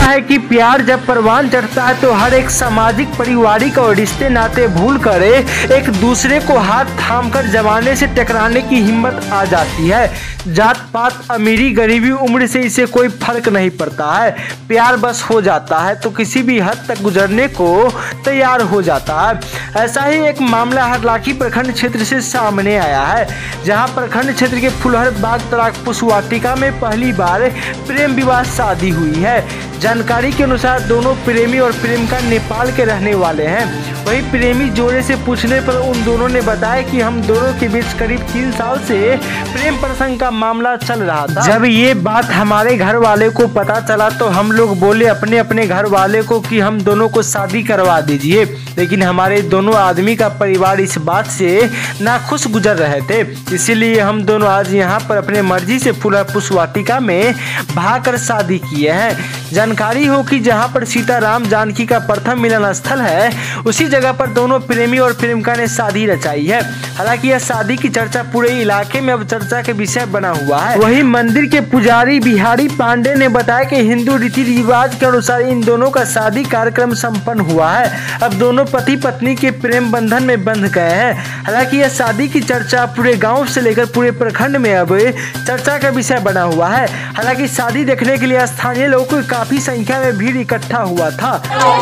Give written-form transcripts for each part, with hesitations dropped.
है कि प्यार जब परवान चढ़ता है तो हर एक सामाजिक, पारिवारिक और रिश्ते नाते भूल कर एक दूसरे को हाथ थामकर जमाने से टकराने की हिम्मत आ जाती है। जात पात, अमीरी गरीबी, उम्र से इसे कोई फर्क नहीं पड़ता है। प्यार बस हो जाता है तो किसी भी हद तक गुजरने को तैयार हो जाता है। ऐसा ही एक मामला हरलाखी प्रखंड क्षेत्र से सामने आया है, जहां प्रखंड क्षेत्र के फुलहर बाग तराक पुष्पवाटिका में पहली बार प्रेम विवाह शादी हुई है। जानकारी के अनुसार दोनों प्रेमी और प्रेमिका नेपाल के रहने वाले हैं। वहीं प्रेमी जोड़े से पूछने पर उन दोनों ने बताया कि हम दोनों के बीच करीब 3 साल से प्रेम प्रसंग का मामला चल रहा था। जब ये बात हमारे घर वाले को पता चला तो हम लोग बोले अपने अपने घर वाले को कि हम दोनों को शादी करवा दीजिए, लेकिन हमारे दोनों आदमी का परिवार इस बात से नाखुश गुजर रहे थे। इसीलिए हम दोनों आज यहाँ पर अपने मर्जी से फुलहर पुष्पवाटिका में भागकर शादी किए हैं। जानकारी हो कि जहाँ पर सीताराम जानकी का प्रथम मिलन स्थल है, उसी जगह पर दोनों प्रेमी और प्रेमिका ने शादी रचाई है। हालांकि यह शादी की चर्चा पूरे इलाके में अब चर्चा के विषय बना हुआ है। वहीं मंदिर के पुजारी बिहारी पांडे ने बताया कि हिंदू रीति रिवाज के अनुसार इन दोनों का शादी कार्यक्रम संपन्न हुआ है। अब दोनों पति पत्नी के प्रेम बंधन में बंध गए हैं। हालांकि यह शादी की चर्चा पूरे गाँव से लेकर पूरे प्रखंड में अब चर्चा का विषय बना हुआ है। हालांकि शादी देखने के लिए स्थानीय लोगों की काफी संख्या में भीड़ इकट्ठा हुआ था।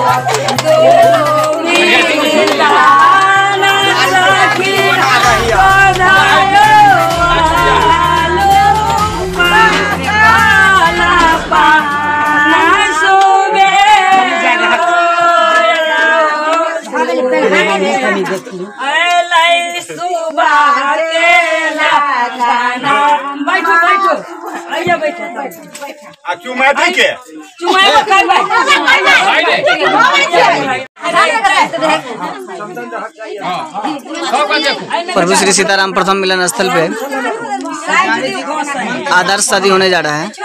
प्रभु श्री सीताराम प्रथम मिलन स्थल पे आदर्श शादी होने जा रहा है,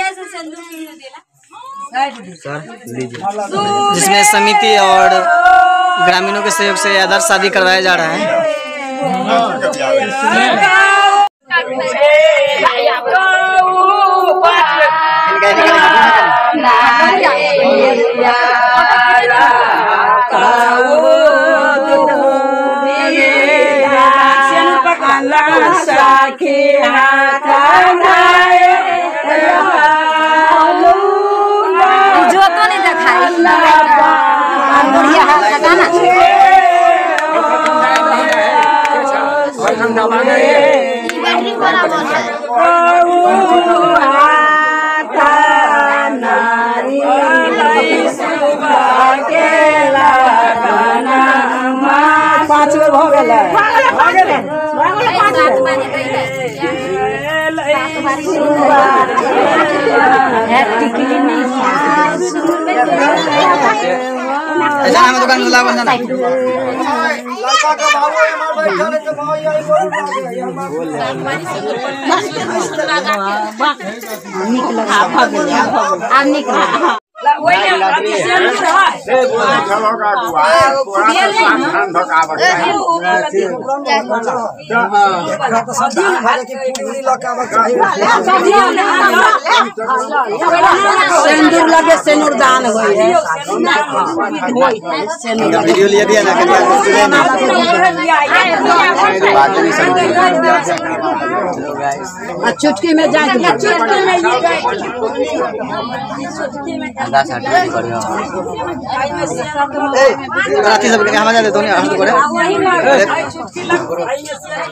जिसमें समिति और ग्रामीणों के सहयोग से आदर्श शादी करवाया जा रहा है। दुकान सिंदूर लगे सिंदूर दान वीडियो लिया दिया ना चुटकी में जा राती सब हम जा देते हैं।